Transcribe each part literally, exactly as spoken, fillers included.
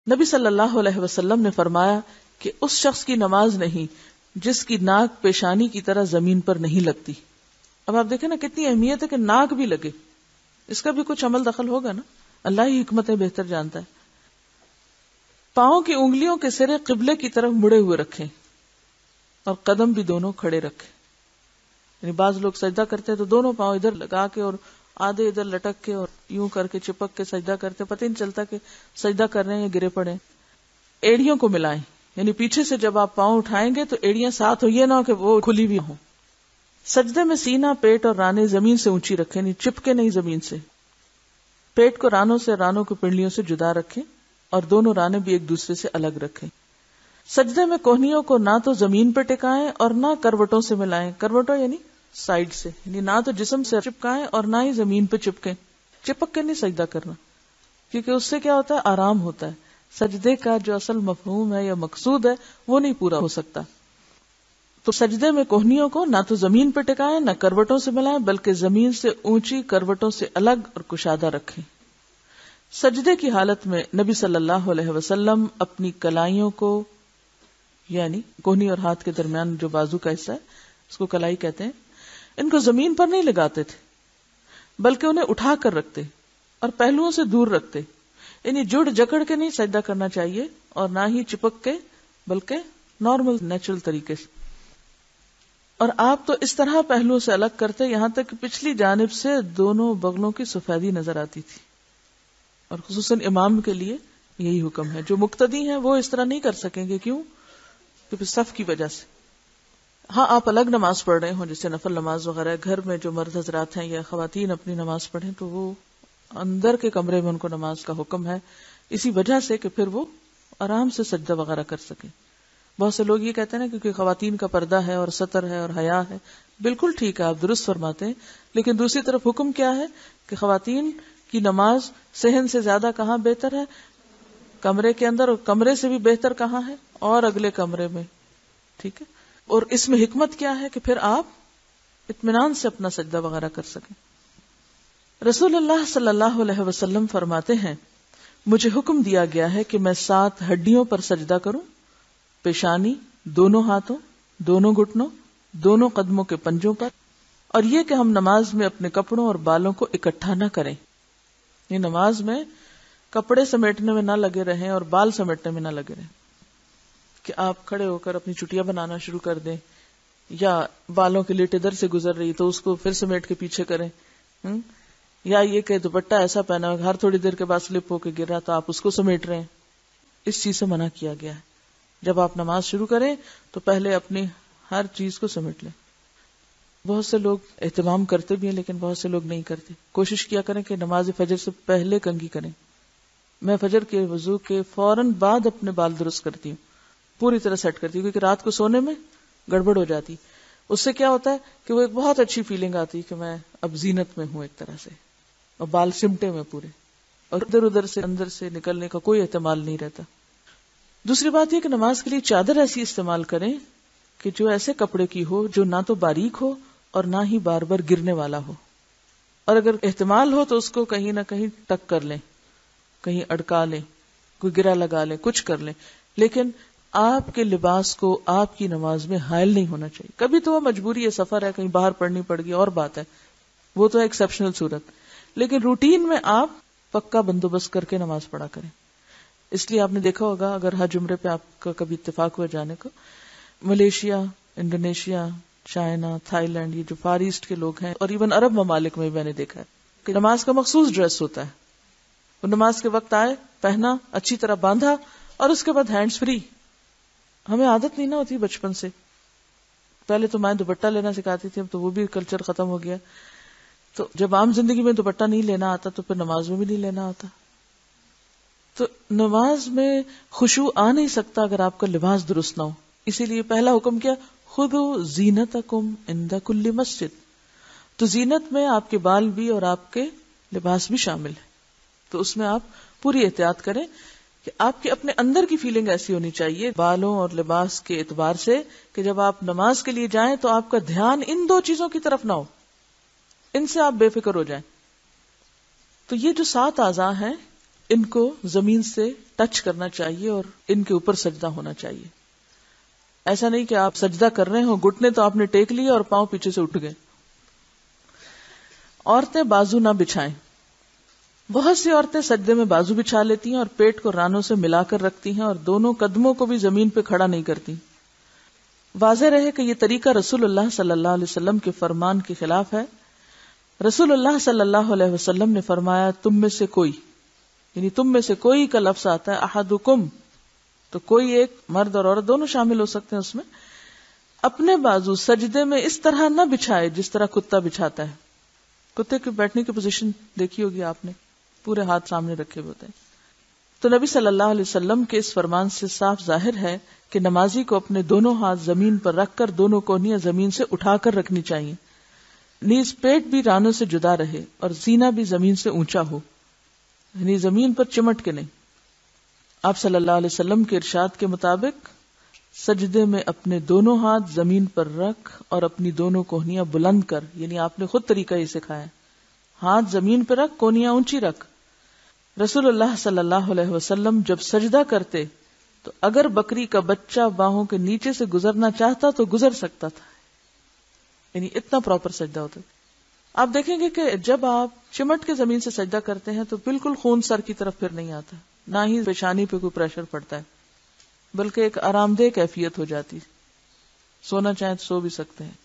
نبی صلی اللہ علیہ وسلم نے فرمایا کہ اس شخص کی نماز نہیں جس کی ناک پیشانی کی طرح زمین پر نہیں لگتی. اب آپ دیکھیں نا کتنی اہمیت ہے کہ ناک بھی لگے. اس کا بھی کچھ عمل دخل ہوگا نا, اللہ ہی حکمتیں بہتر جانتا ہے. پاؤں کی انگلیوں کے سرے قبلے کی طرف مڑے ہوئے رکھیں اور قدم بھی دونوں کھڑے رکھیں. یعنی بعض لوگ سجدہ کرتے ہیں تو دونوں پاؤں ادھر لگا کے اور آدھے ادھر لٹک کے اور یوں کر کے چپک کے سجدہ کرتے, پتہ ہی نہیں چلتا کہ سجدہ کر رہے ہیں یا گرے پڑے. ایڑیوں کو ملائیں, یعنی پیچھے سے جب آپ پاؤں اٹھائیں گے تو ایڑیاں ساتھ ہو, یہ نہ ہو کہ وہ کھلی ہوئی ہوں. سجدے میں سینہ, پیٹ اور رانے زمین سے اونچی رکھیں, نہیں چپکے نہیں زمین سے. پیٹ کو رانوں سے, رانوں کو پنڈلیوں سے جدا رکھیں اور دونوں رانے بھی ایک دوسرے سے الگ رکھیں. سجدے میں کوہنیوں کو نہ تو زمین پہ ٹکائیں اور نہ کروٹوں سے ملائیں. کروٹوں یعنی سائیڈ سے, یعنی نہ تو جسم سے چپکائیں اور نہ ہی زمین پہ چپکیں. چپک کے نہیں سجدہ کرنا, کیونکہ اس سے کیا ہوتا ہے, آرام ہوتا ہے. سجدے کا جو اصل مفہوم ہے یا مقصود ہے وہ نہیں پورا ہو سکتا. تو سجدے میں کوہنیوں کو نہ تو زمین پہ ٹکائیں نہ کروٹوں سے ملائیں, بلکہ زمین سے اونچی, کروٹوں سے الگ اور کشادہ رکھیں. سجدے کی حالت میں نبی صلی اللہ علیہ وسلم اپنی کلائیوں کو, یعنی کوہنی اور ہاتھ کے درمیان جو بازو کا حصہ ہے اس کو کلائی کہتے ہیں, ان کو زمین پر نہیں لگاتے تھے بلکہ انہیں اٹھا کر رکھتے اور پہلوؤں سے دور رکھتے. یعنی جڑ جکڑ کے نہیں سجدہ کرنا چاہیے اور نہ ہی چپک کے, بلکہ نارمل نیچرل طریقے سے. اور آپ تو اس طرح پہلوؤں سے الگ کرتے یہاں تک کہ پچھلی جانب سے دونوں بغلوں کی سفیدی نظر آتی تھی. اور خصوصاً امام کے لیے یہی حکم ہے. جو مقتدی ہیں وہ اس طرح نہیں کر سکیں گے. کیوں؟ کیونکہ صف کی وجہ سے. ہاں آپ الگ نماز پڑھ رہے ہوں جیسے نفل نماز وغیرہ, گھر میں جو مرد حضرات ہیں یا خواتین اپنی نماز پڑھیں تو وہ اندر کے کمرے میں ان کو نماز کا حکم ہے, اسی وجہ سے کہ پھر وہ آرام سے سجدہ وغیرہ کر سکیں. بہت سے لوگ یہ کہتے ہیں نا کیونکہ خواتین کا پردہ ہے اور ستر ہے اور حیا ہے. بالکل ٹھیک ہے, آپ درست فرماتے ہیں, لیکن دوسری طرف حکم کیا ہے کہ خواتین کی نماز صحن سے زیادہ کہاں بہتر ہے؟ کمرے کے اندر. اور کمرے سے بھی بہتر کہاں ہے؟ اور اگلے کمرے میں. ٹھیک ہے. اور اس میں حکمت کیا ہے کہ پھر آپ اطمینان سے اپنا سجدہ وغیرہ کر سکیں. رسول اللہ صلی اللہ علیہ وسلم فرماتے ہیں, مجھے حکم دیا گیا ہے کہ میں سات ہڈیوں پر سجدہ کروں, پیشانی, دونوں ہاتھوں, دونوں گھٹنوں, دونوں قدموں کے پنجوں پر, اور یہ کہ ہم نماز میں اپنے کپڑوں اور بالوں کو اکٹھا نہ کریں. یہ نماز میں کپڑے سمیٹنے میں نہ لگے رہیں اور بال سمیٹنے میں نہ لگے رہیں کہ آپ کھڑے ہو کر اپنی چٹیاں بنانا شروع کر دیں, یا بالوں کی لٹ ادھر سے گزر رہی تو اس کو پھر سمیٹ کے پیچھے کریں, یا یہ کہ دوپٹہ ایسا پہنا ہر تھوڑی دیر کے بعد سلپ ہو کے گر رہا تو آپ اس کو سمیٹ رہے ہیں. اس چیز سے منع کیا گیا ہے. جب آپ نماز شروع کریں تو پہلے اپنی ہر چیز کو سمیٹ لیں. بہت سے لوگ اہتمام کرتے بھی ہیں لیکن بہت سے لوگ نہیں کرتے. کوشش کیا کریں کہ نماز فجر سے پہلے کنگھی کریں. میں فجر کے وضو کے فوراً بعد اپنے بال درست کرتی ہوں, پوری طرح سیٹ کرتی ہوں, کیونکہ رات کو سونے میں گڑبڑ ہو جاتی. اس سے کیا ہوتا ہے کہ وہ ایک بہت اچھی فیلنگ آتی کہ میں اب زینت میں ہوں ایک طرح سے, اور بال سمٹے میں پورے, اور ادھر ادھر سے اندر سے نکلنے کا کوئی احتمال نہیں رہتا. دوسری بات یہ کہ نماز کے لیے چادر ایسی استعمال کریں کہ جو ایسے کپڑے کی ہو جو نہ تو باریک ہو اور نہ ہی بار بار گرنے والا ہو, اور اگر احتمال ہو تو اس کو کہیں نہ کہیں ٹک کر لیں, کہیں اڑکا لیں, کوئی گرا لگا لیں, کچھ کر لیں. لیکن آپ کے لباس کو آپ کی نماز میں حائل نہیں ہونا چاہیے. کبھی تو وہ مجبوری ہے, سفر ہے, کہیں باہر پڑھنی پڑ گئی اور بات ہے, وہ تو ہے ایکسیپشنل صورت, لیکن روٹین میں آپ پکا بندوبست کر کے نماز پڑھا کریں. اس لیے آپ نے دیکھا ہوگا اگر حج عمرے پہ آپ کا کبھی اتفاق ہوا جانے کو, Malaysia, Indonesia, China, Thailand, یہ جو فار ایسٹ کے لوگ ہیں, اور ایون عرب ممالک میں میں نے دیکھا ہے کہ نماز کا مخصوص ڈریس ہوتا ہے. وہ نماز کے وقت آئے, پہنا, اچھی طرح باندھا, اور اس کے بعد ہینڈز فری. ہمیں عادت نہیں نہ ہوتی بچپن سے. پہلے تو میں دوپٹہ لینا سکھاتی تھی, اب تو وہ بھی کلچر ختم ہو گیا. تو جب عام زندگی میں دوپٹہ نہیں لینا آتا تو پھر نماز میں بھی نہیں لینا آتا. تو نماز میں خشوع آ نہیں سکتا اگر آپ کا لباس درست نہ ہو. اسی لیے پہلا حکم کیا, خذوا زینتکم عند کل مسجد. تو زینت میں آپ کے بال بھی اور آپ کے لباس بھی شامل ہے. تو اس میں آپ پوری احتیاط کریں کہ آپ کے اپنے اندر کی فیلنگ ایسی ہونی چاہیے بالوں اور لباس کے اعتبار سے کہ جب آپ نماز کے لیے جائیں تو آپ کا دھیان ان دو چیزوں کی طرف نہ ہو, ان سے آپ بے فکر ہو جائیں. تو یہ جو سات اعضاء ہیں ان کو زمین سے ٹچ کرنا چاہیے اور ان کے اوپر سجدہ ہونا چاہیے. ایسا نہیں کہ آپ سجدہ کر رہے ہو, گھٹنے تو آپ نے ٹیک لیے اور پاؤں پیچھے سے اٹھ گئے. عورتیں بازو نہ بچھائیں. بہت سی عورتیں سجدے میں بازو بچھا لیتی ہیں اور پیٹ کو رانوں سے ملا کر رکھتی ہیں اور دونوں قدموں کو بھی زمین پہ کھڑا نہیں کرتی. واضح رہے کہ یہ طریقہ رسول اللہ صلی اللہ علیہ وسلم کے فرمان کے خلاف ہے. رسول اللہ صلی اللہ علیہ وسلم نے فرمایا, تم میں سے کوئی, یعنی تم میں سے کوئی کا لفظ آتا ہے احدکم, تو کوئی ایک, مرد اور عورت دونوں شامل ہو سکتے ہیں اس میں, اپنے بازو سجدے میں اس طرح نہ بچھائے جس طرح کتا بچھاتا ہے. کتے کے بیٹھنے کی پوزیشن دیکھی ہوگی آپ نے, پورے ہاتھ سامنے رکھے ہوتے ہیں. تو نبی صلی اللہ علیہ وسلم کے اس فرمان سے صاف ظاہر ہے کہ نمازی کو اپنے دونوں ہاتھ زمین پر رکھ کر دونوں کونیاں زمین سے اٹھا کر رکھنی چاہیے. نیز پیٹ بھی رانوں سے جدا رہے اور سینہ بھی زمین سے اونچا ہو, یعنی زمین پر چمٹ کے نہیں. آپ صلی اللہ علیہ وسلم کے ارشاد کے مطابق سجدے میں اپنے دونوں ہاتھ زمین پر رکھ اور اپنی دونوں کوہنیاں بلند کر, یعنی آپ نے خود طریقہ یہ سکھایا, ہاتھ زمین پہ رکھ, کونیاں اونچی رکھ. رسول اللہ صلی اللہ علیہ وسلم جب سجدہ کرتے تو اگر بکری کا بچہ باہوں کے نیچے سے گزرنا چاہتا تو گزر سکتا تھا, یعنی اتنا پراپر سجدہ ہوتا. آپ دیکھیں گے کہ جب آپ چمٹ کے زمین سے سجدہ کرتے ہیں تو بالکل خون سر کی طرف پھر نہیں آتا, نہ ہی پیشانی پہ کوئی پریشر پڑتا ہے, بلکہ ایک آرام دہ کیفیت ہو جاتی. سونا چاہیں تو سو بھی سکتے ہیں.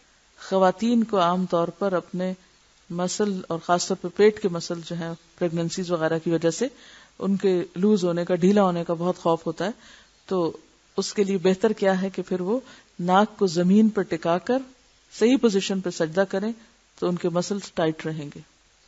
خواتین کو عام طور پر اپنے مسل اور خاص طور پہ پیٹ کے مسل جو ہیں پریگننسیز وغیرہ کی وجہ سے ان کے لوز ہونے کا, ڈھیلا ہونے کا بہت خوف ہوتا ہے. تو اس کے لیے بہتر کیا ہے کہ پھر وہ ناک کو زمین پر ٹکا کر صحیح پوزیشن پہ سجدہ کریں تو ان کے مسلز ٹائٹ رہیں گے.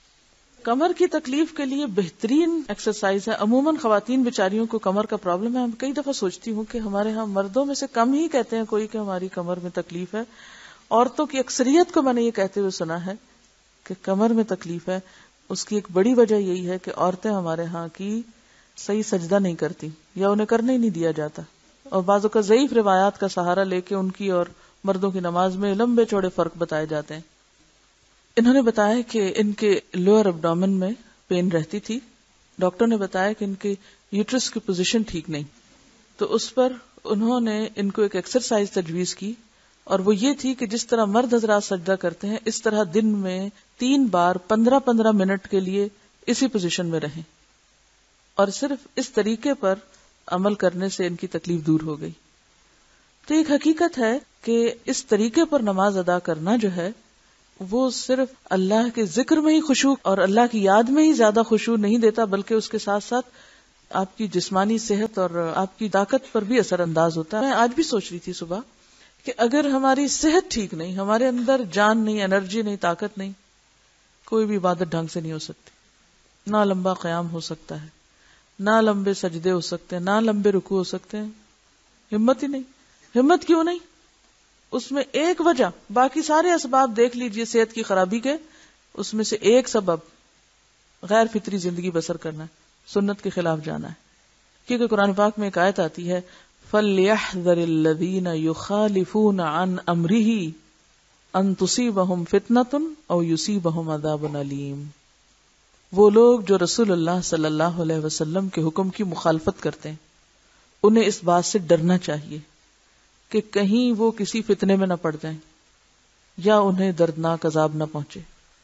کمر کی تکلیف کے لیے بہترین ایکسرسائز ہے. عموماً خواتین بیچاریوں کو کمر کا پرابلم ہے. کئی دفعہ سوچتی ہوں کہ ہمارے ہاں مردوں میں سے کم ہی کہتے ہیں کوئی کہ ہماری کمر میں تکلیف ہے. عورتوں کی اکثریت کو میں نے یہ کہتے ہوئے سنا ہے کہ کمر میں تکلیف ہے. اس کی ایک بڑی وجہ یہی ہے کہ عورتیں ہمارے ہاں کی صحیح سجدہ نہیں کرتی یا انہیں کرنے ہی نہیں دیا جاتا, اور بعضوں کا ضعیف روایات کا سہارا لے کے ان کی اور مردوں کی نماز میں لمبے چوڑے فرق بتائے جاتے ہیں. انہوں نے بتایا کہ ان کے لوئر ابڈومن میں پین رہتی تھی. ڈاکٹر نے بتایا کہ ان کے یوٹرس کی پوزیشن ٹھیک نہیں, تو اس پر انہوں نے ان کو ایک ایکسرسائز تجویز کی, اور وہ یہ تھی کہ جس طرح مرد حضرات سجدہ کرتے ہیں اس طرح دن میں تین بار پندرہ پندرہ منٹ کے لیے اسی پوزیشن میں رہیں, اور صرف اس طریقے پر عمل کرنے سے ان کی تکلیف دور ہو گئی. تو ایک حقیقت ہے کہ اس طریقے پر نماز ادا کرنا جو ہے وہ صرف اللہ کے ذکر میں ہی خشوع اور اللہ کی یاد میں ہی زیادہ خشوع نہیں دیتا, بلکہ اس کے ساتھ ساتھ آپ کی جسمانی صحت اور آپ کی طاقت پر بھی اثر انداز ہوتا ہے. میں آج بھی سوچ رہی تھی صبح کہ اگر ہماری صحت ٹھیک نہیں, ہمارے اندر جان نہیں, انرجی نہیں, طاقت نہیں, کوئی بھی عبادت ڈھنگ سے نہیں ہو سکتی. نہ لمبا قیام ہو سکتا ہے, نہ لمبے سجدے ہو سکتے ہیں, نہ لمبے رکوع ہو سکتے ہیں. ہمت ہی نہیں. ہمت کیوں نہیں؟ اس میں ایک وجہ, باقی سارے اسباب دیکھ لیجئے صحت کی خرابی کے, اس میں سے ایک سبب غیر فطری زندگی بسر کرنا ہے, سنت کے خلاف جانا ہے. کیونکہ قرآن پاک میں ایک آیت آتی ہے فَلْيَحْذَرِ الَّذِينَ يُخَالِفُونَ عَنْ أَمْرِهِ أَن تُصِيبَهُمْ فِتْنَةٌ أَوْ يُصِيبَهُمْ عَذَابٌ أَلِيمٌ. وہ لوگ جو رسول اللہ صلی اللہ علیہ وسلم کے حکم کی مخالفت کرتے ہیں, انہیں اس بات سے ڈرنا چاہیے کہ کہیں وہ کسی فتنے میں نہ پڑ جائیں یا انہیں دردناک عذاب نہ پہنچے.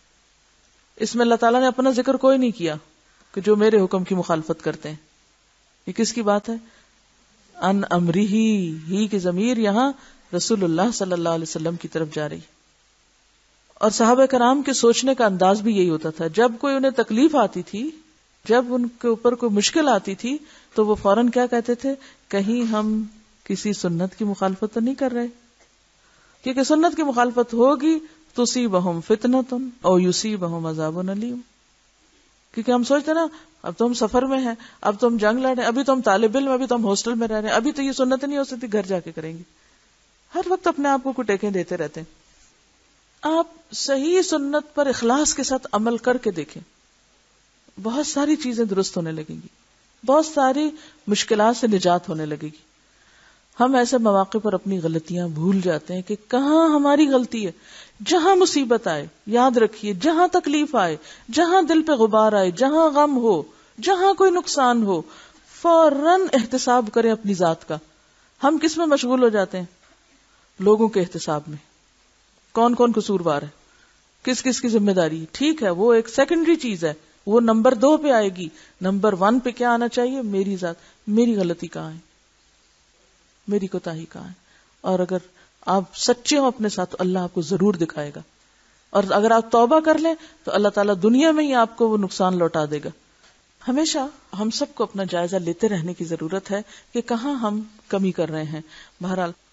اس میں اللہ تعالیٰ نے اپنا ذکر کوئی نہیں کیا کہ جو میرے حکم کی مخالفت کرتے ہیں. یہ کس کی بات ہے؟ ان امری ہی کی ضمیر یہاں رسول اللہ صلی اللہ علیہ وسلم کی طرف جا رہی. اور صحابہ کرام کے سوچنے کا انداز بھی یہی ہوتا تھا. جب کوئی انہیں تکلیف آتی تھی, جب ان کے اوپر کوئی مشکل آتی تھی, تو وہ فوراً کیا کہتے تھے, کہیں ہم کسی سنت کی مخالفت تو نہیں کر رہے, کیونکہ سنت کی مخالفت ہوگی تصیبہم فتنۃ او یصیبہم عذاب علیم. کیونکہ ہم سوچتے نا اب تو ہم سفر میں ہیں, اب تو ہم جنگ لڑ رہے ہیں, ابھی تو ہم طالب علم, ابھی تو ہم ہاسٹل میں رہ رہے ہیں, ابھی تو یہ سنت نہیں ہو سکتی, گھر جا کے کریں گے. ہر وقت اپنے آپ کو کوئی ٹیکیں دیتے رہتے ہیں. آپ صحیح سنت پر اخلاص کے ساتھ عمل کر کے دیکھیں, بہت ساری چیزیں درست ہونے لگیں گی, بہت ساری مشکلات سے نجات ہونے لگے گی. ہم ایسے مواقع پر اپنی غلطیاں بھول جاتے ہیں کہ کہاں ہماری غلطی ہے. جہاں مصیبت آئے یاد رکھیے, جہاں تکلیف آئے, جہاں دل پہ غبار آئے, جہاں غم ہو, جہاں کوئی نقصان ہو فوراً احتساب کریں اپنی ذات کا. ہم کس میں مشغول ہو جاتے ہیں؟ لوگوں کے احتساب میں. کون کون قصوروار ہے, کس کس کی ذمہ داری. ٹھیک ہے, وہ ایک سیکنڈری چیز ہے, وہ نمبر دو پہ آئے گی. نمبر ون پہ کیا آنا چاہیے؟ میری ذات, میری غلطی کہاں ہے, میری کوتاہی کہاں ہے. اور اگر آپ سچے ہو اپنے ساتھ تو اللہ آپ کو ضرور دکھائے گا, اور اگر آپ توبہ کر لیں تو اللہ تعالیٰ دنیا میں ہی آپ کو وہ نقصان لوٹا دے گا. ہمیشہ ہم سب کو اپنا جائزہ لیتے رہنے کی ضرورت ہے کہ کہاں ہم کمی کر رہے ہیں. بہرحال